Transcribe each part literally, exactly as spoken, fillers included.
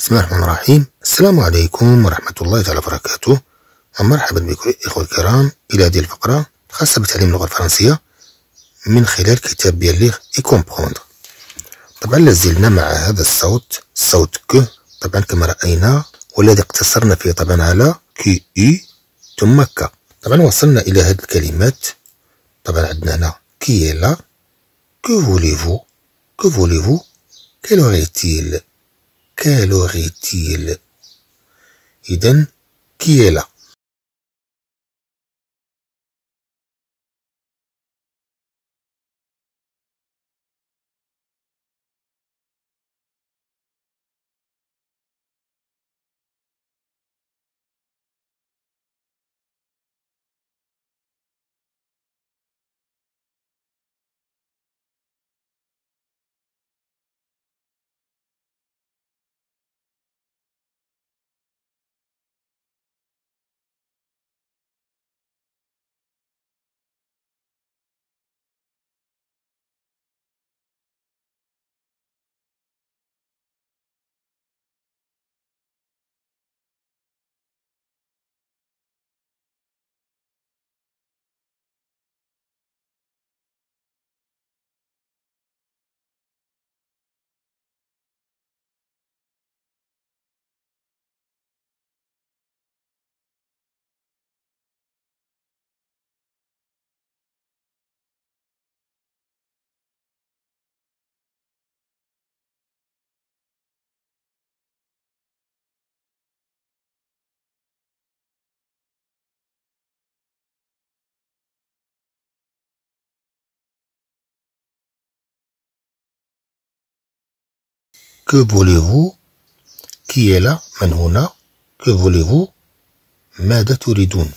بسم الله الرحمن الرحيم. السلام عليكم ورحمة الله تعالى وبركاته، ومرحبا بكم الإخوة الكرام إلى هذه الفقرة الخاصة بتعليم اللغة الفرنسية من خلال كتاب ديال ليغ إي كومبروندر. طبعا لازلنا مع هذا الصوت، صوت ك، طبعا كما رأينا والذي اقتصرنا فيه طبعا على كي إي ثم ك. طبعا وصلنا إلى هذه الكلمات. طبعا عندنا هنا كي لا، كو فوليفو، كو فوليفو، كيل أوريتيل، quelle aurait-il. إذن qui est là. Que voulez-vous. qui est là من هنا. que voulez-vous ماذا تريدون.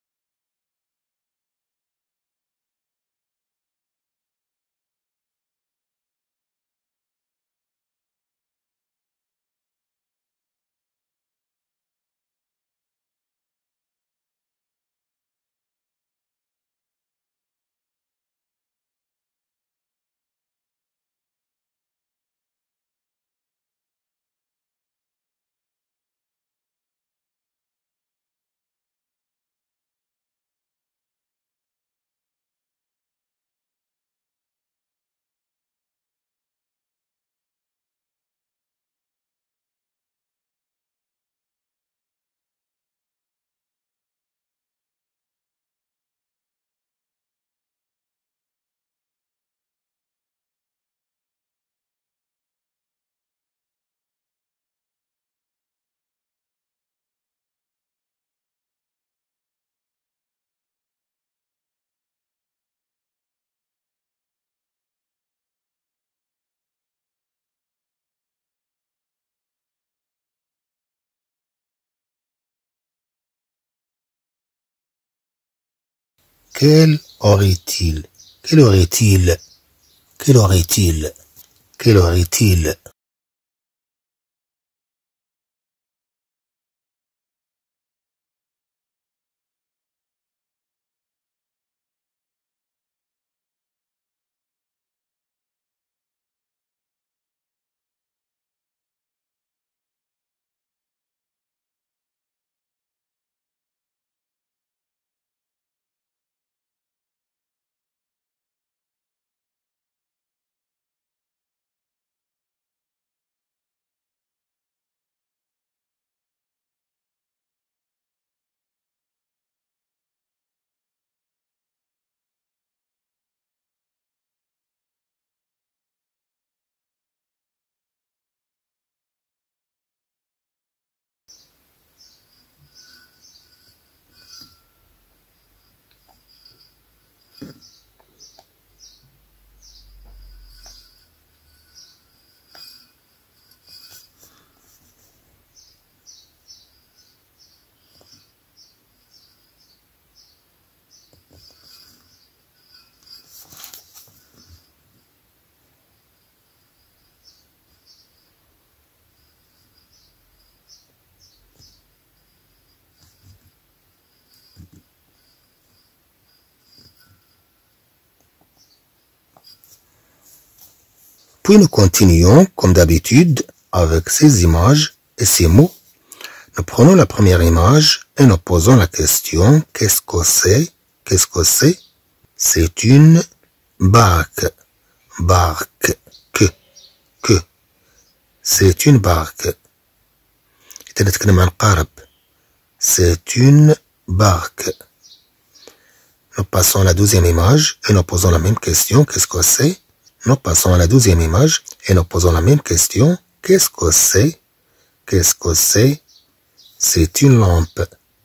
Quel aurait-il. Quel aurait-il. Quel aurait-il. Quel aurait-il. Puis nous continuons, comme d'habitude, avec ces images et ces mots, nous prenons la première image et nous posons la question, qu'est-ce que c'est? Qu'est-ce que c'est? C'est une barque. Barque. Que. Que. C'est une barque. إذا نتكلم عن قارب. C'est une barque. Nous passons à la douzième image et nous posons la même question. Qu'est-ce que c'est? Nous passons à la douzième image et nous posons la même question. Qu'est-ce que c'est? Qu'est-ce que c'est? C'est une lampe.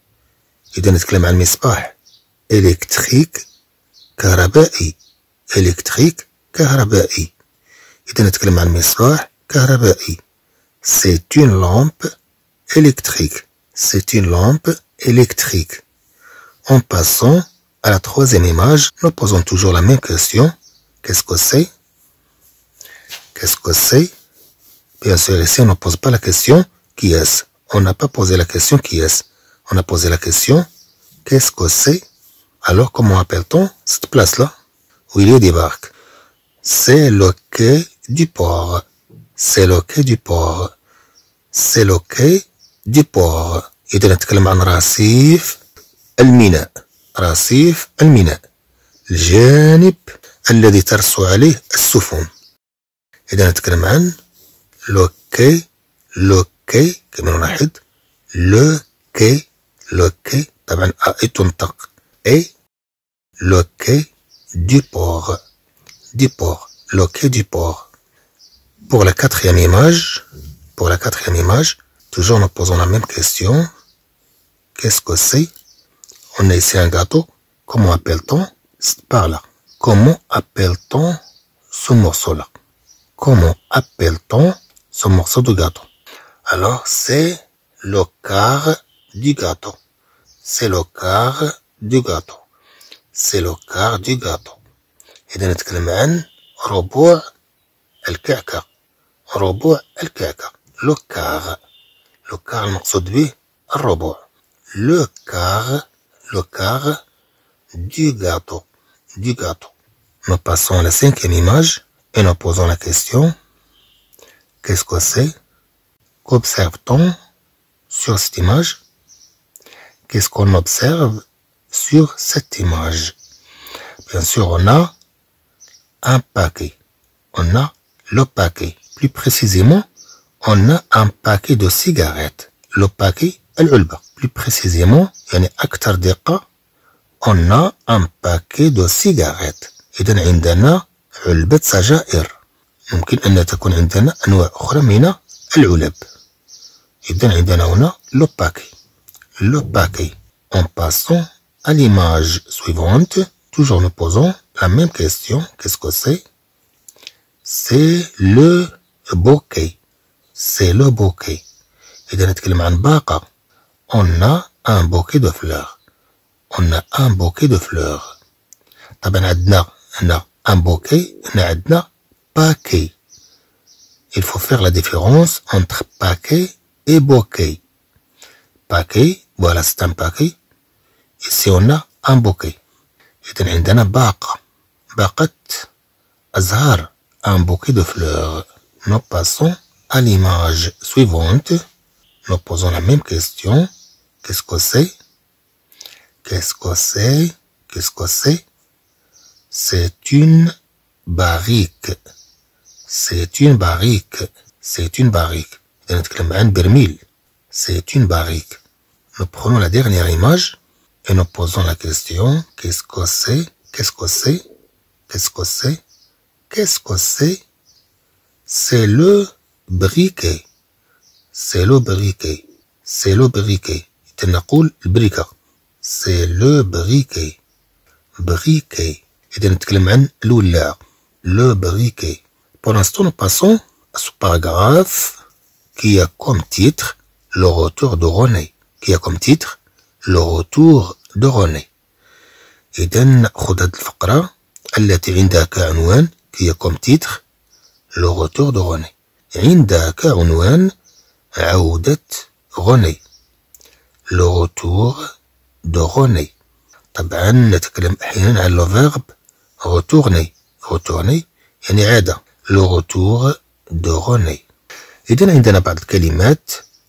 إذا نتكلم عن مصباح. électrique كهربائي. électrique كهربائي. إذا نتكلم عن مصباح كهربائي. C'est une lampe électrique. C'est une lampe électrique. En passant à la troisième image, nous posons toujours la même question. Qu'est-ce que c'est? Qu'est-ce que c'est? Bien sûr, ici, on ne pose pas la question qui est-ce. On n'a pas posé la question qui est-ce. On a posé la question qu'est-ce que c'est? Alors, comment appelle-t-on cette place-là où il y a des barques? C'est le quai du port. C'est le quai du port. C'est le quai du port. إذا نتكلم عن رصيف الميناء. رصيف الميناء. الجانب الذي ترسو عليه السفن. إذا نتكلم عن لو كي لو كي كما نلاحظ لو كي لو كي طبعا أي تنطق أي لو كي du port. Du port. Le quai du port. Pour la quatrième image, pour la quatrième image, toujours nous posons la même question. Qu'est-ce que c'est? On a ici un gâteau. Comment appelle-t-on par là? Comment appelle-t-on ce morceau-là? Comment appelle-t-on ce morceau de gâteau? Alors, c'est le quart du gâteau. C'est le quart du gâteau. C'est le quart du gâteau. إذا نتكلم عن ربوع الكعكة. ربوع الكعكة. لو كار. لو كار المقصود به الربوع. Le quart, le quart du gâteau, du gâteau. Nous passons à la cinquième image et nous posons la question. Qu'est-ce que c'est? Qu'observe-t-on sur cette image? Qu'est-ce qu'on observe sur cette image? Bien sûr, on a un paquet. On a le paquet. Plus précisément, on a un paquet de cigarettes. Le paquet العلبة. Plus précisément, يعني أكثر دقة, on a un paquet de cigarettes. إذا عندنا علبة سجائر. ممكن أن تكون عندنا أنواع أخرى من العلب. إذا عندنا هنا le paquet. Le paquet. En passant à l'image suivante, toujours nous posons la même question. Qu'est-ce que c'est? C'est le bouquet. C'est le bouquet. إذا نتكلم عن باقة. On a un bouquet de fleurs. On a un bouquet de fleurs. طبعا عندنا هنا un bouquet, هنا عندنا paquet. Il faut faire la différence entre paquet et bouquet. Paquet, voilà, c'est un paquet. Ici on a un bouquet. إذا عندنا باقة. باقة أزهار. Un bouquet de fleurs. Nous passons à l'image suivante. Nous posons la même question. Qu'est-ce que c'est? Qu'est-ce que c'est? Qu'est-ce que c'est? C'est une barrique. C'est une barrique. C'est une barrique. C'est une barrique. Nous prenons la dernière image et nous posons la question. Qu'est-ce que c'est? Qu'est-ce que c'est? Qu'est-ce que c'est? Qu'est-ce que c'est? C'est le briquet. C'est le briquet. C'est le briquet. نقول البريكة. C'est le briquet. Briquet. إذا نتكلم عن الولاعة. Le briquet. Pour l'instant, nous passons à ce paragraphe qui a comme titre le retour de René. Qui a comme titre le retour de René. إذا نأخذ هذه الفقرة التي عندها كعنوان qui a comme titre le retour de René. عندها كعنوان عودة غوني. Le retour de René. طبعا نتكلم أحيانا عن le verbe retourner. Retourner يعني عادة. Le retour de René. إذا عندنا بعض الكلمات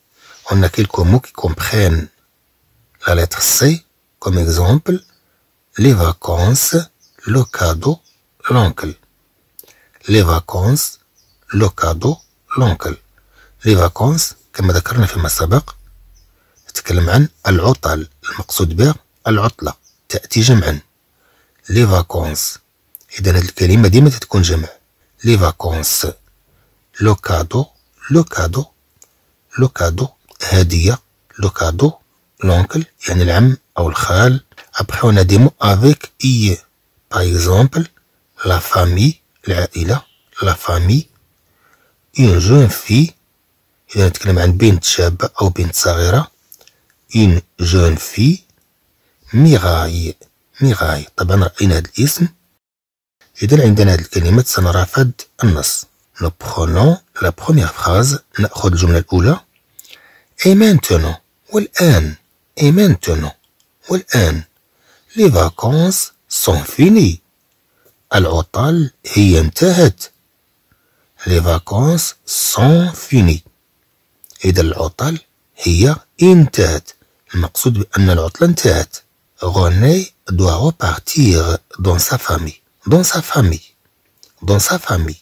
On a quelques mots qui comprennent la lettre C, comme exemple les vacances, le cadeau, l'oncle. Les vacances, le cadeau, l'oncle. Les vacances كما ذكرنا فيما سبق نتكلم عن العطل، المقصود بها العطلة، تأتي جمعا. les vacances، إذا هذه الكلمة ديما تكون جمع. les vacances، le cadeau، le cadeau، le cadeau هدية، le cadeau، l'oncle يعني العم أو الخال. après on a des mots avec I. par exemple la famille، العائلة، la famille. une jeune fille، إذا نتكلم عن بنت شابة أو بنت صغيرة. une jeune fille. ميغاي، ميغاي طبعا رأينا هذا الاسم. إذا عندنا هذه الكلمات سنرى فد النص. nous prenons la première phrase، نأخذ الجملة الأولى. et maintenant، والآن. et maintenant، والآن. les vacances sont finies، العطل هي انتهت. les vacances sont finies، إذا العطل هي انتهت، المقصود بأن العطلة انتهت. René doit repartir dans sa famille. dans sa famille. dans sa famille.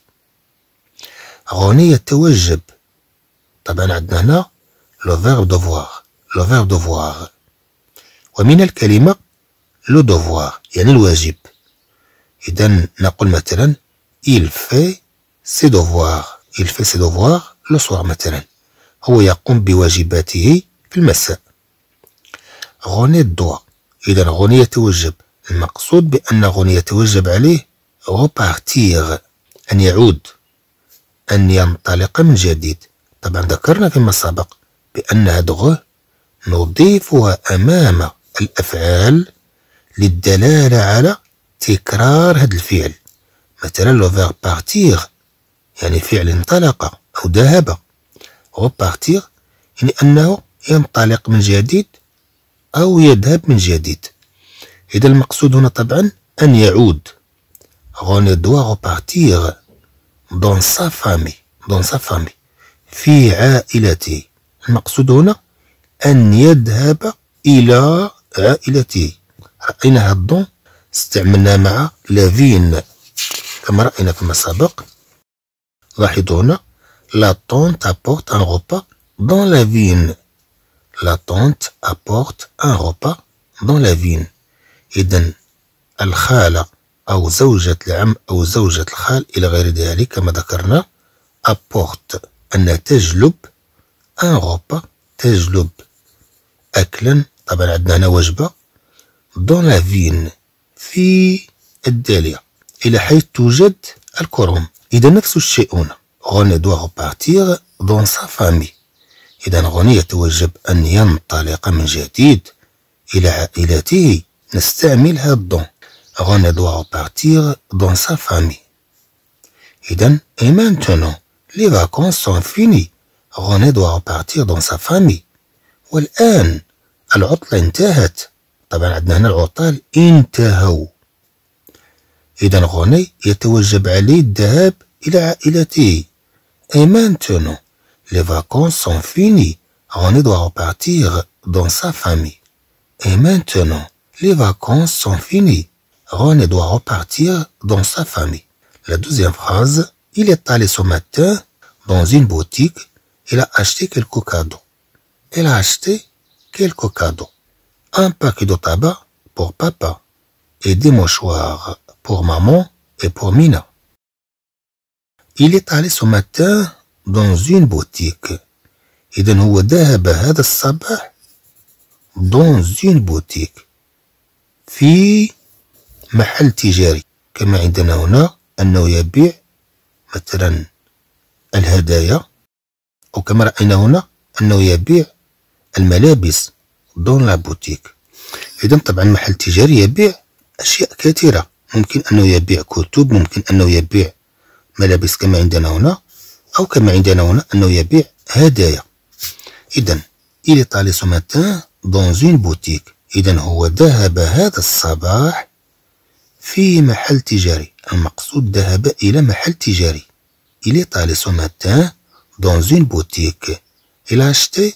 René يتوجب. طبعا عندنا هنا le verbe devoir. le verbe devoir. ومن الكلمة le devoir يعني الواجب. إذا نقول مثلا il fait ses devoirs. il fait ses devoirs le soir مثلا. هو يقوم بواجباته في المساء. غوني doit، إذا غوني يتوجب، المقصود بأن غوني يتوجب عليه repartir، أن يعود، أن ينطلق من جديد. طبعا ذكرنا فيما سبق بأن هاد غو نضيفها أمام الأفعال للدلالة على تكرار هاد الفعل. مثلا لو فيرب بارتيغ يعني فعل انطلق أو ذهب. repartir يعني أنه ينطلق من جديد أو يذهب من جديد. إذا المقصود هنا طبعا أن يعود. René doit repartir dans sa famille. dans sa famille في عائلته. المقصود هنا أن يذهب إلى عائلته. رأينا هاد الضون استعملنا مع لافين كما رأينا فيما سبق. لاحظوا هنا la tante apporte un repas dans la vigne. la tante apporte un repas dans la vigne. إذن الخالة أو زوجة العم أو زوجة الخال إلى غير ذلك كما ذكرنا apporte أن تجلب un repas تجلب أكلا. طبعا عندنا هنا وجبة dans la vigne في الدالية إلى حيث توجد الكرم. إذا نفس الشيء هنا. René doit repartir dans sa famille. إذا غني يتوجب أن ينطلق من جديد إلى عائلته. نستعمل هذا الضون. René doit repartir dans sa famille. إذا et maintenant les vacances sont finies. René doit repartir dans sa famille. والآن العطلة انتهت. طبعا عندنا هنا العطل انتهوا. إذا غني يتوجب عليه الذهاب إلى عائلته. Et maintenant, les vacances sont finies. René doit repartir dans sa famille. Et maintenant, les vacances sont finies. René doit repartir dans sa famille. La deuxième phrase, il est allé ce matin dans une boutique. Il a acheté quelques cadeaux. Il a acheté quelques cadeaux. Un paquet de tabac pour papa et des mouchoirs pour maman et pour Mina. Il est allé ce matin dans une boutique. إذن هو ذهب هذا الصباح dans une boutique في محل تجاري. كما عندنا هنا أنه يبيع مثلا الهدايا، أو كما رأينا هنا أنه يبيع الملابس dans la boutique. إذن طبعا محل تجاري يبيع أشياء كثيرة. ممكن أنه يبيع كتب، ممكن أنه يبيع ملابس كما عندنا هنا، أو كما عندنا هنا أنه يبيع هدايا. إذن il est allé ce matin dans une boutique. إذن هو ذهب هذا الصباح في محل تجاري. المقصود ذهب إلى محل تجاري. il est allé ce matin dans une boutique. il a acheté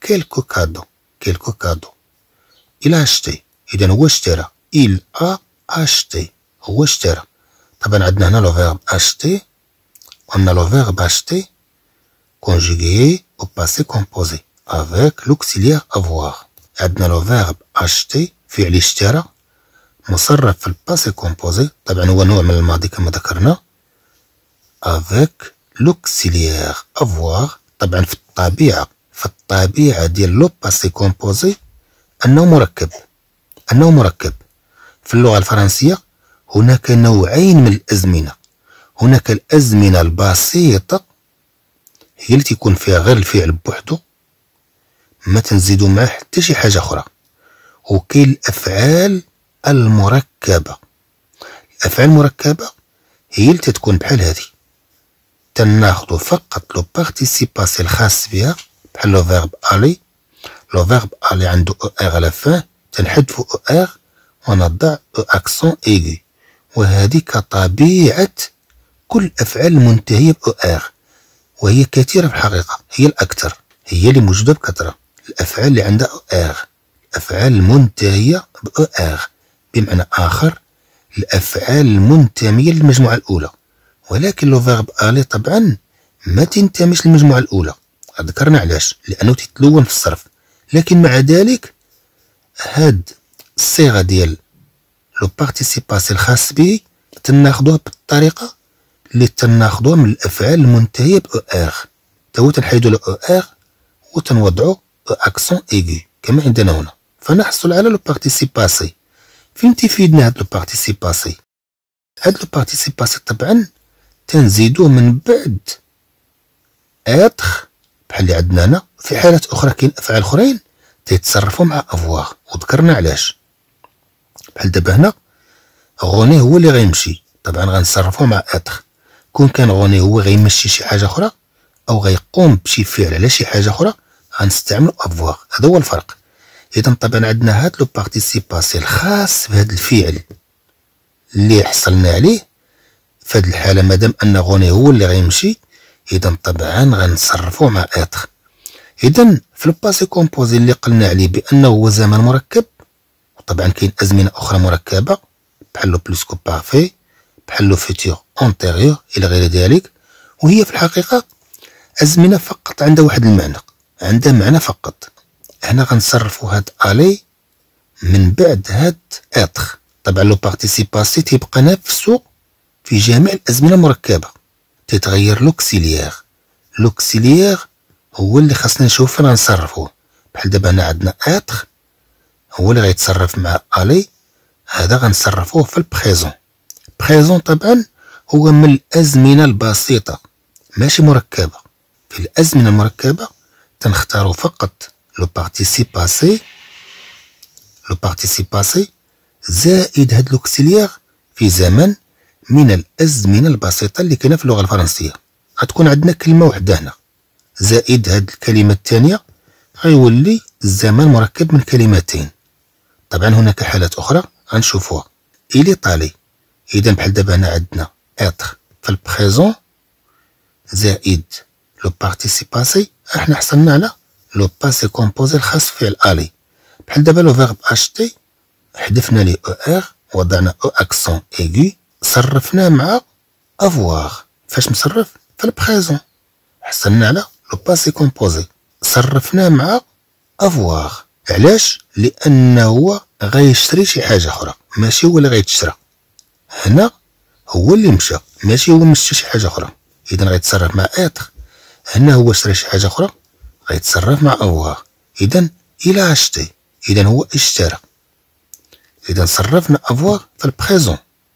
كيلكو كادو كيلكو كادو. إلا أشتي إذا هو اشترى. إل أ أشتي هو اشترى. طبعا عندنا هنا لو فيرب أشتي وعندنا لو فيرب أشتي conjugué au passé composé avec l'auxiliaire avoir. عندنا لو فيرب أشتي فعل اشترى مصرف في الباسي كومبوزي، طبعا هو نوع من الماضي كما ذكرنا، avec l'auxiliaire avoir. طبعا في الطبيعة في الطبيعة ديال لو باسي كومبوزي أنه مركب أنه مركب. في اللغة الفرنسية هناك نوعين من الأزمنة. هناك الأزمنة البسيطة هي اللي تيكون فيها غير الفعل بوحدو ما تنزيدو معاه حتى شي حاجة أخرى، وكاين الأفعال المركبة. الأفعال المركبة هي اللي تتكون بحال هادي، تناخدو فقط لو بارتيسيباسي الخاص بها بحال لو فيرب ألي. لو فيرب ألي عندو أو إغ على فاه، تنحذفو أو إغ ونضع أو أكسون إيغي، وهذه كطبيعة كل الأفعال المنتهية بأو إغ، وهي كثيرة في الحقيقة، هي الأكثر، هي اللي موجودة بكثرة. الأفعال اللي عندها أو إغ، الأفعال المنتهية بأو إغ، بمعنى آخر الأفعال المنتمية للمجموعة الأولى. ولكن لو فيرب ألي طبعا ما تنتميش للمجموعة الأولى، ذكرنا علاش، لأنه تتلون في الصرف. لكن مع ذلك هاد الصيغة ديال لو بارتيسيباسي الخاص به تناخدوها بالطريقة اللي تناخدوها من الأفعال المنتهية بأو إغ، تاهو تنحيدو لو أو إغ وتنوضعو أو أكسون إيغي كما عندنا هنا، فنحصل على لو بارتيسيباسي. فين تفيدنا هاد لو بارتيسيباسي؟ هاد لو بارتيسيباسي طبعا تنزيدوه من بعد اتر بحال اللي عندنا هنا. في حالات اخرى كاين افعال اخرين تيتصرفوا مع افواغ وذكرنا علاش، بحال دابا هنا غوني هو اللي غيمشي، طبعا غنصرفوه مع اتر. كون كان غوني هو غيمشي شي حاجه اخرى او غيقوم بشي فعل على شي حاجه اخرى غنستعملوا افواغ، هذا هو الفرق. اذا طبعا عندنا هاد لو بارتيسيباسي الخاص بهذا الفعل اللي حصلنا عليه. في هاد الحاله مادام ان غوني هو اللي غيمشي اذا طبعا غنصرفوه مع اتر. اذا في الباسي كومبوزي اللي قلنا عليه بانه هو زمن مركب، وطبعا كاين ازمنه اخرى مركبه بحال لو بلوسكو بارفي، بحال لو فيتور اونتيريور الى غير ذلك، وهي في الحقيقه ازمنه فقط عندها واحد المعنى، عندها معنى فقط. هنا غنصرفوا هاد الي من بعد هاد اتر. طبعا لو بارتيسيباسي تيبقى نفسه في جميع الازمنه المركبه، تتغير لوكسيليير. لوكسيليير هو اللي خاصنا نشوف فين غنصرفوه، بحال دابا هنا عندنا اتر هو اللي غيتصرف مع الي، هذا غنصرفوه في البريزون. بريزون طبعا هو من الازمنه البسيطه ماشي مركبه. في الازمنه المركبه تنختاروا فقط لو بارتيسيباسي لو بارتيسيباسي زائد هاد لوكسيليير في زمن من الازمنه البسيطه اللي كاينه في اللغه الفرنسيه. غتكون عندنا كلمه وحده هنا زائد هاد الكلمه الثانيه، غيولي الزمن مركب من كلمتين. طبعا هناك حالات اخرى غنشوفوها الي طالي. اذا بحال دابا هنا عندنا اتر في البريزون زائد لو بارتيسيباسي، احنا حصلنا على لو باسي كومبوزي الخاص بفعل الي. بحال دابا لو فيرب اشتي حذفنا لي او ار وضعنا او اكسون ايغي، صرفناه مع افواغ. فاش مصرف؟ في البريزون. حصلنا على لو باسي كومبوزي، صرفناه مع افواغ. علاش؟ لانه هو غيشري شي حاجه اخرى ماشي هو اللي غيتشرى. هنا هو اللي مشى ماشي هو مشى شي حاجه اخرى، اذا غيتصرف مع اتر. هنا هو شرى شي حاجه اخرى غيتصرف مع افواغ. اذا الى اشتي اذا هو اشترى، اذا صرفنا افواغ في البريزون.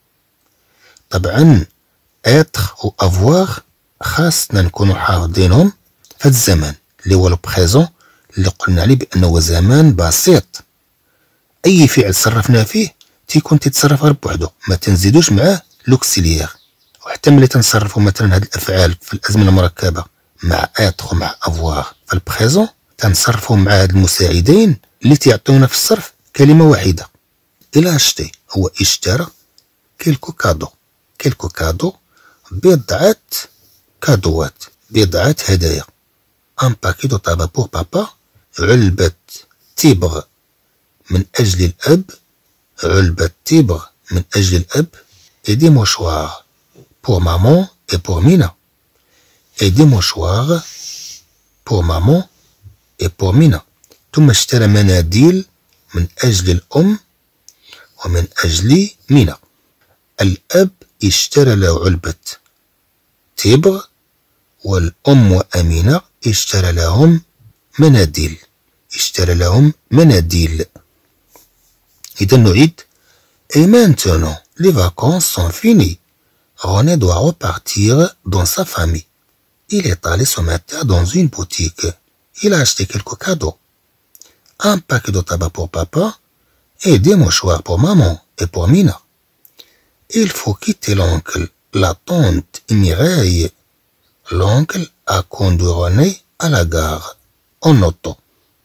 طبعا اتر و افواغ خاصنا نكونوا حافظينهم في هذا الزمان اللي هو البريزون اللي قلنا عليه بانه هو زمان بسيط. اي فعل صرفنا فيه تيكون تيتصرف غير بوحدو، ما تنزيدوش معاه لوكسيليير. وحتى ملي تنصرفوا مثلا هاد الافعال في الازمنه المركبه مع اتر ومع افواغ في البريزون، تنصرفوا مع هاد المساعدين اللي تيعطيونا في الصرف كلمه واحده. الى اشتي هو اشترى كيلكو كادو. كيلكو كادو بضعة كادوات، بضعة هدايا. ان باكي دو طابا بور بابا علبة تيبغ من أجل الأب، علبة تيبغ من أجل الأب. et des mouchoirs pour maman et pour Mina. et des mouchoirs pour maman et pour Mina. ثم اشترى مناديل من أجل الأم ومن أجل مينا. الأب اشترى له علبة تيبغ، والأم وأمينة اشترى لهم مناديل، اشترى لهم مناديل. إذا نعيد. Et maintenant, les vacances sont finies. René doit repartir dans sa famille. Il est allé ce matin dans une boutique. Il a acheté quelques cadeaux. Un paquet de tabac pour papa et des mouchoirs pour maman et pour Mina. Il faut quitter l'oncle, la tante et Mireille. L'oncle a conduit René à la gare en auto.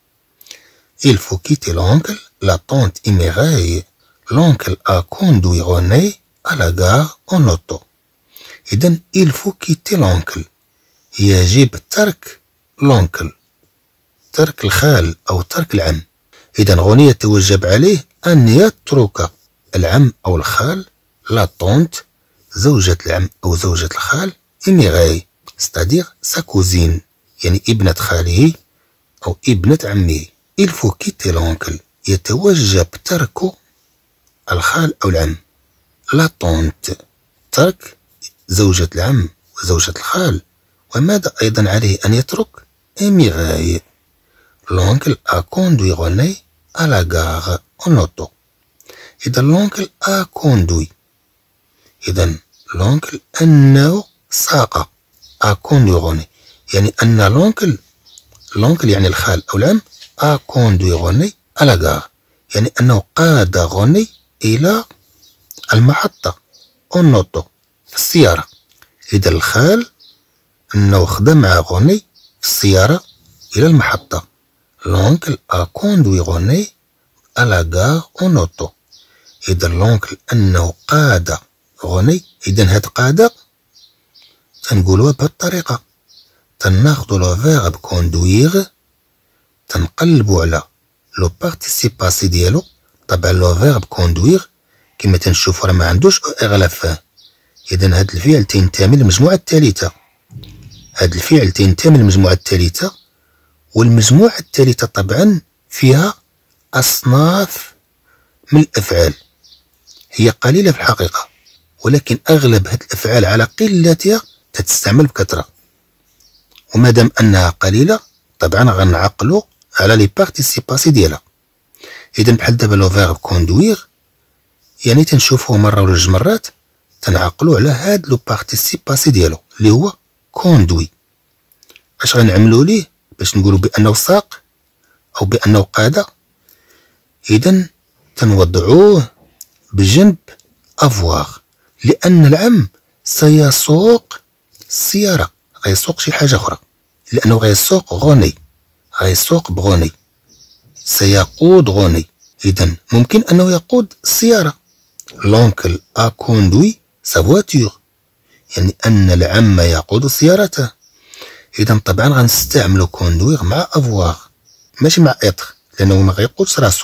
Il faut quitter l'oncle, la tante et Mireille. L'oncle a conduit René à la gare en auto. إذن il faut quitter l'oncle. يجب ترك l'oncle، ترك الخال أو ترك العم. إذن غني يتوجب عليه أن يترك العم أو الخال، لا طونت زوجة العم أو زوجة الخال، إميغاي ستادير سا كوزين يعني ابنة خاله أو ابنة عمه. il faut quitter l'oncle يتوجب ترك الخال أو العم، لا طونت ترك زوجة العم وزوجة الخال. وماذا أيضا عليه أن يترك؟ إميغاي. l'oncle a conduit René à la gare en auto. إذا l'oncle a conduit، إذا l'oncle أنه ساق a conduit René، يعني أن l'oncle l'oncle يعني الخال أو العم a conduit René à la gare، يعني أنه قاد René إلى المحطة en auto في السيارة. إذا الخال أنه خدم مع René في السيارة إلى المحطة. l'oncle a conduit René à la gare en auto. إذا l'oncle أنه قاد René. إذا هاد قاد تنقولوها بهاد الطريقة، تناخدو لو فيرب كوندويغ تنقلبو على لو بارتيسيباسي ديالو. طبعا لو فيرب كوندويغ كما تنشوفو راه ما عندوش او اغلاف فيه. إذا هاد الفعل تينتمي للمجموعة الثالثة، هاد الفعل تينتمي للمجموعة الثالثة، والمجموعة الثالثة طبعا فيها أصناف من الأفعال، هي قليلة في الحقيقة، ولكن أغلب هاد الأفعال على قلتها تتستعمل بكثرة. ومادام أنها قليلة طبعا غنعقلو على لي بارتيسيباسي ديالها. إذا بحال دابا لو فيرب كوندويغ يعني تنشوفوه مرة ولا جوج مرات تنعقلو على هاد لو بارتيسيباسي ديالو اللي هو كوندوي. اش غنعملو ليه باش نقولو بأنه ساق أو بأنه قاد؟ إذا تنوضعوه بجنب افواغ، لأن العم سيسوق السيارة، غيسوق شي حاجة أخرى، لأنه غيسوق غوني، غيسوق بغوني، سيقود غوني. إذا ممكن أنه يقود السيارة. l'oncle a conduit sa voiture، يعني أن العم يقود سيارته. إذا طبعا غنستعملو كوندويغ مع افواغ ماشي مع إتر، لأنه ما غيقودش راسو.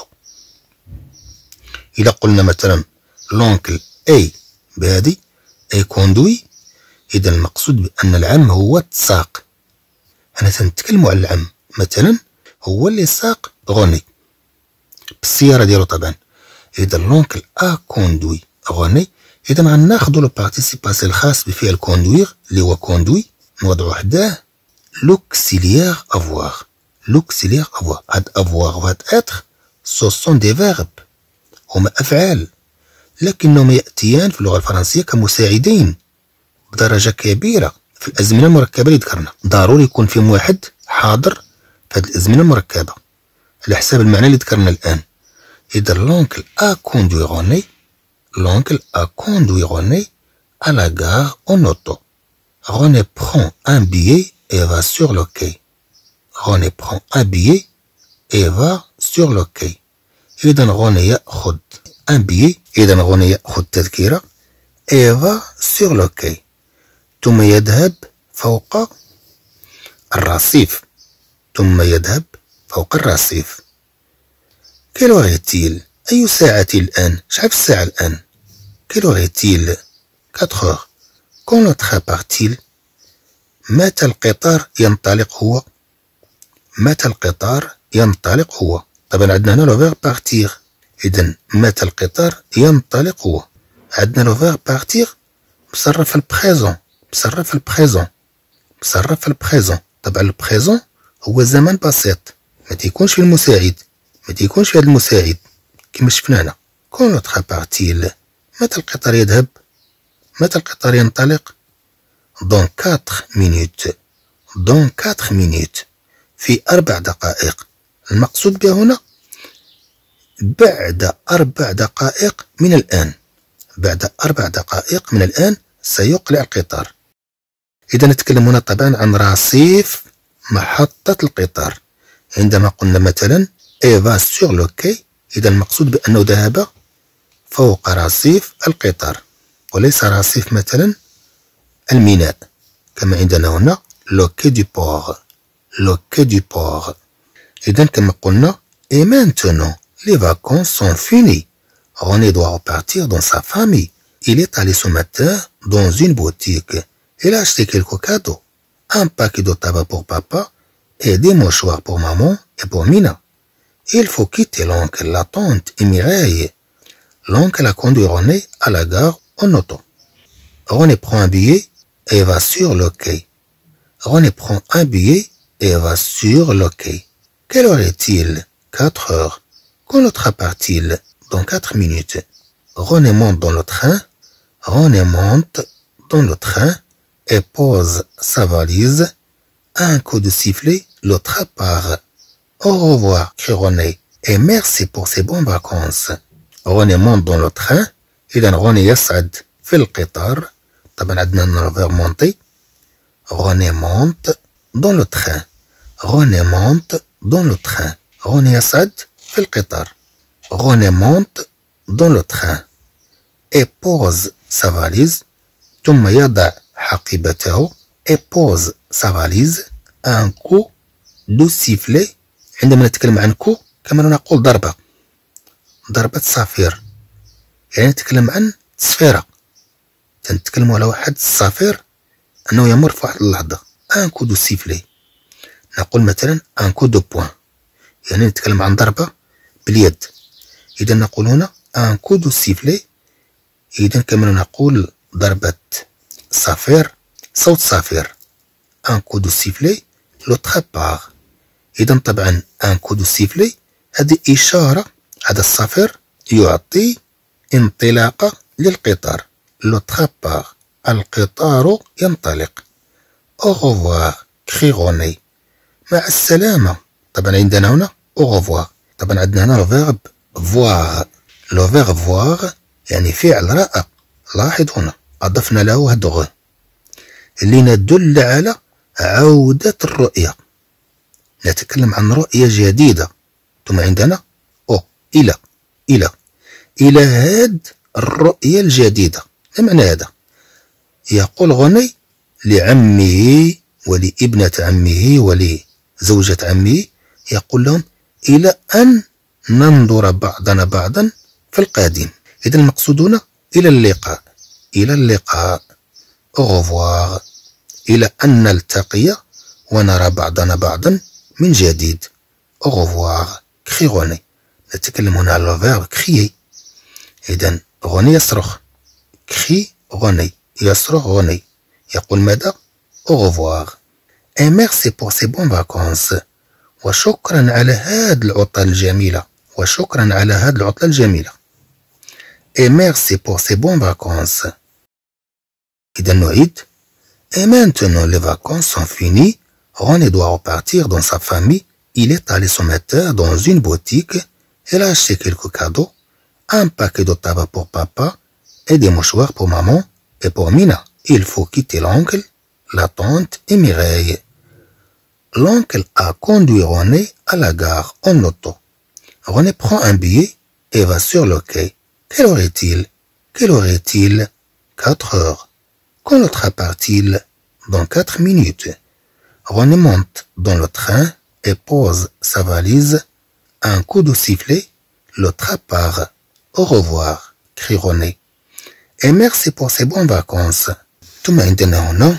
إلا قلنا مثلا l'oncle أي بهادي أي كوندوي، إذا المقصود بأن العم هو الساق. أنا تنتكلمو على العم مثلا هو اللي ساق غوني بالسيارة ديالو طبعا. إذا l'oncle a conduit غوني. إذا غناخدو لو بارتيسيباسي الخاص بفعل كوندويغ اللي هو كوندوي نوضعو حداه لوكسيليير افواغ. لوكسيليير افواغ، هاد افواغ وهاد اتر سو سون دي فيرب، هما أفعال لكنهما يأتيان في اللغة الفرنسية كمساعدين بدرجة كبيرة في الأزمنة المركبة اللي ذكرنا. ضروري يكون فيهم واحد حاضر في هاد الأزمنة المركبة على حساب المعنى اللي ذكرنا الآن. إذا l'oncle a conduit René، l'oncle a conduit René à la gare en auto. René prend un billet et va sur le quai. René prend un billet et va sur le quai. إذا René يأخذ un billet، إذا René يأخذ تذكرة et va sur le quai، ثم يذهب فوق الرصيف، ثم يذهب فوق الرصيف. Quelle heure est-il؟ أي ساعة الآن؟ شحال في الساعة الآن؟ Quelle heure est-il؟ quatre heures. Quand le train part-il؟ متى القطار ينطلق هو؟ متى القطار ينطلق هو؟ طبعا عندنا هنا لو فيغ بارتيغ. إذا متى القطار ينطلق هو؟ عندنا لو فيغ بارتيغ مصرف في البريزون، مصرف في البريزون، مصرف في البريزون. طبعا البريزون هو زمن بسيط، ما تيكونش في المساعد، ما تيكونش في هذا المساعد كما شفنا هنا. كون لو تخا بارتيل، متى القطار يذهب؟ متى القطار ينطلق؟ دون كاتر مينوت، دون كاتر مينوت، في أربع دقائق. المقصود بها هنا بعد أربع دقائق من الآن، بعد أربع دقائق من الآن سيقلع القطار. إذا نتكلم هنا طبعا عن رصيف محطة القطار. عندما قلنا مثلا إيفا سور لو كي، إذا المقصود بأنه ذهب فوق رصيف القطار وليس رصيف مثلا الميناء، كما عندنا هنا لو كي دو بور، لو كي دو بور. إذا كما قلنا et maintenant les vacances sont finies. René doit repartir dans sa famille. Il est allé ce matin dans une boutique. Il a acheté quelques cadeaux. Un paquet de tabac pour papa et des mouchoirs pour maman et pour Mina. Il faut quitter l'oncle, la tante et Mireille. L'oncle a conduit René à la gare en auto. René prend un billet et va sur le quai. René prend un billet et va sur le quai. Quelle heure est-il? Quatre heures. Quand le train part-il? Dans quatre minutes. René monte dans le train. René monte dans le train et pose sa valise. Un coup de sifflet, le train part. Au revoir, crie René, et merci pour ces bonnes vacances. René monte dans le train. إذا روني يصعد في القطار. طبعا عندنا الفيرب مونتي. René monte dans le train. René monte dans le train. روني يصعد في القطار. René monte dans le train et pose sa valise. ثم يضع حقيبته et pose sa valise. Un coup de sifflet. عندما نتكلم عن كو كما نقول ضربة، ضربة صافير، يعني نتكلم عن صفيرة، تنتكلم على واحد الصافير أنه يمر في واحد اللحظة. ان كو دو سيفلي، نقول مثلا ان كو دو بوان، يعني نتكلم عن ضربة باليد. إذا نقول هنا ان كو دو سيفلي. إذا كما نقول ضربة صافير، صوت صافير. ان كو دو سيفلي لو تخي باغ. إذا طبعا ان كو دو سيفلي هذه إشارة، هذا الصافير يعطي انطلاقة للقطار. لو تخي باغ، القطار ينطلق. au revoir crie René، مع السلامة. طبعا عندنا هنا au revoir. طبعا عندنا هنا الفيرب voir. لو فيرب voir يعني فعل رائع. لاحظ هنا أضفنا له هاد غ اللي ندل على عودة الرؤية. نتكلم عن رؤية جديدة. ثم عندنا أو إلى، إلى إلى هاد الرؤية الجديدة. ما معنى هذا؟ يقول غني لعمه ولابنة عمه ولزوجة عمه، يقول لهم إلى أن ننظر بعضنا بعضا في القادم. إذا المقصود هنا إلى اللقاء، إلى اللقاء. au revoir، إلى أن نلتقي ونرى بعضنا بعضا من جديد. au revoir crie René. نتكلم هنا على الفيرب كريي. إذا غني يصرخ، كري غني، يصرخ غني، يقول ماذا؟ au revoir et merci pour ces bonnes vacances. وشكرا على هاد العطلة الجميلة، وشكرا على هاد العطلة الجميلة. et merci pour ces bonnes vacances. إذا نعيد et maintenant les vacances sont finies. René doit repartir dans sa famille. Il est allé ce matin dans une boutique. Il a acheté quelques cadeaux. Un paquet de tabac pour papa et des mouchoirs pour maman et pour Mina. Il faut quitter l'oncle, la tante et Mireille. L'oncle a conduit René à la gare en auto. René prend un billet et va sur le quai. Quelle heure est-il? Quelle heure est-il? Quatre heures. Quand le train part-il? Dans quatre minutes. René monte dans le train et pose sa valise. Un coup de sifflet, l'autre part. Au revoir, crie René. Et merci pour ces bonnes vacances. ثم عندنا هنا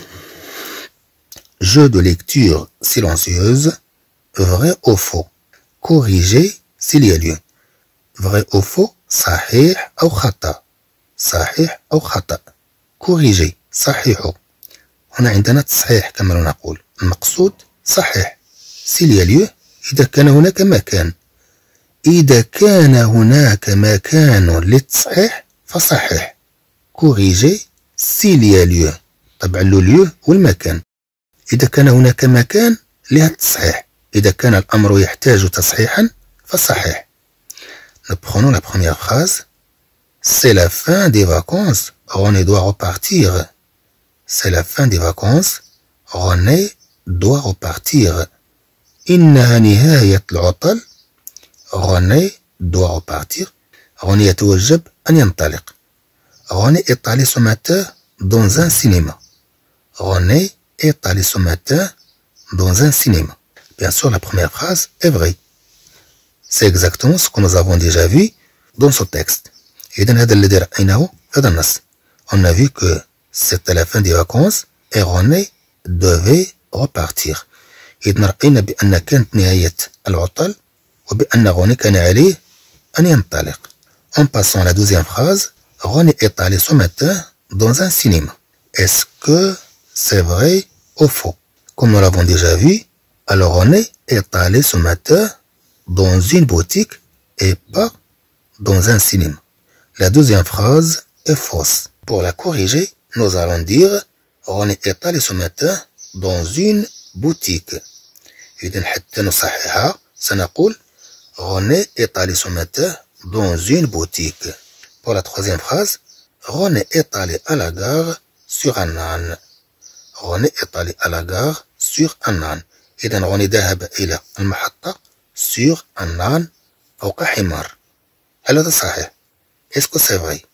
jeu de lecture silencieuse, vrai ou faux. Corriger s'il y a lieu. Vrai ou faux, صحيح أو خطأ. صحيح أو خطأ. Corriger صحيح. هنا عندنا تصحيح كما نقول. المقصود صحيح. s'il y a lieu إذا كان هناك مكان. إذا كان هناك مكان للتصحيح فصحح. Corriger s'il y a lieu. طبعا لو lieu والمكان. إذا كان هناك مكان لها التصحيح. إذا كان الأمر يحتاج تصحيحا فصحيح. Nous prenons la première phrase. C'est la fin des vacances. René doit repartir. C'est la fin des vacances. René doit repartir. إنها نهاية العطل. René doit repartir. René يتوجب أن ينطلق. René est allé ce matin dans un cinéma. René est allé ce matin dans un cinéma. Bien sûr, la première phrase est vraie. C'est exactement ce que nous avons déjà vu dans ce texte. إذن هذا الذي رأيناه هذا النص. On a vu que c'était la fin des vacances et René devait repartir. إذن رأينا بأن كانت نهاية العطل وبأن René كان عليه أن ينطلق. En passant à la deuxième phrase, René est allé ce matin dans un cinéma. Est-ce que c'est vrai ou faux? Comme nous l'avons déjà vu, alors René est allé ce matin dans une boutique et pas dans un cinéma. La deuxième phrase est fausse. Pour la corriger, nous allons dire René est allé ce matin dans une boutique. إذن حتى نصححها سنقول René est allé ce matin dans une boutique. Pour la troisième phrase, René est allé à la gare sur un âne. René est allé à la gare sur un âne. إذن René ذهب إلى المحطة sur un âne فوق حمار. هل هذا صحيح؟ Est-ce que c'est vrai?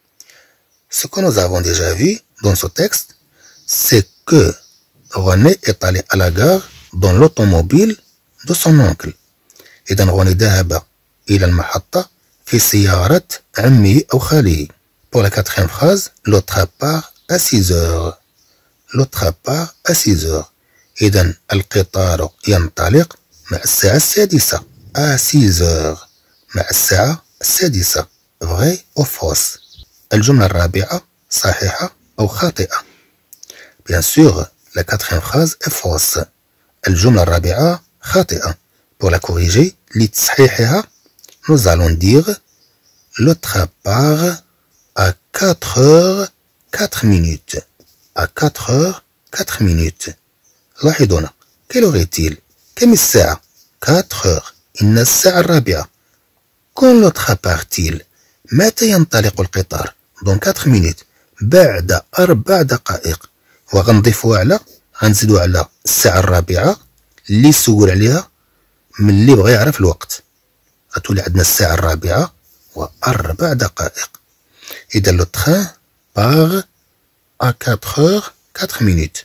Ce que nous avons déjà vu dans ce texte, c'est que René est allé à la gare dans l'automobile de son oncle. إذن René ذهب إلى المحطة في سيارة عمه أو خاله. Pour la quatrième phrase, l'autre part à six heures. L'autre part à six heures. إذن القطار ينطلق مع الساعة السادسة. à six heures. مع الساعة السادسة. vrai ou fausse. الجملة الرابعة صحيحة أو خاطئة. Bien sûr, la quatrième phrase est fausse. الجملة الرابعة خاطئة. Pour la corriger, لتصحيحها, nous allons dire l'autre part à quatre heures quatre minutes. À quatre heures quatre minutes. لاحظوا هنا. Quelle heure est-il? كم الساعة؟ quatre heures. إن الساعة الرابعة. Quand l'autre part-il? متى ينطلق القطار؟ dans quatre minutes. بعد أربع دقائق. وغنضيفوا على غنزيدوا على الساعة الرابعة اللي سول عليها من اللي بغى يعرف الوقت. غتولي عندنا الساعة الرابعة وأربع دقائق. إذا لو تخان part à quatre heures quatre minutes.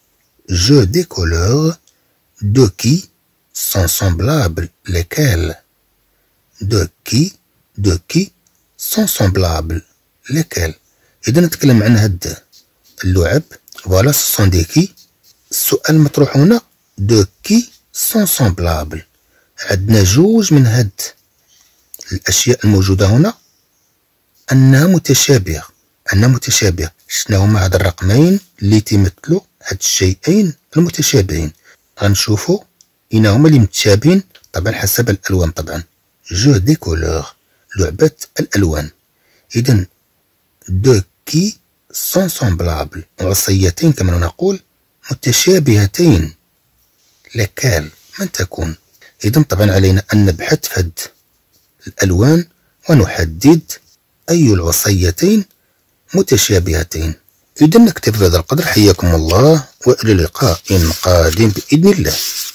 Jeu des couleurs. De qui sont semblables lesquels? De qui de qui sont semblables lesquels? إذا نتكلم عن هاد اللعب. Voilà, ce sont des qui. السؤال المطروح هنا de qui sont semblables. عندنا جوج من هاد الأشياء الموجودة هنا أنها متشابهة. أنها متشابهة. شنو هما هاد الرقمين اللي تيمثلوا هاد الشيئين المتشابهين. غنشوفوا أين هما اللي متشابهين طبعا حسب الألوان طبعا. جو دي كولور. لعبة الألوان. إذن de qui sont semblables. الوصيتين كما نقول متشابهتين. lesquelles من تكون. إذن طبعا علينا أن نبحث في هاد الألوان ونحدد أي الوصيتين متشابهتين. إذن نكتفي بهذا القدر. حياكم الله وإلى لقاء قادم بإذن الله.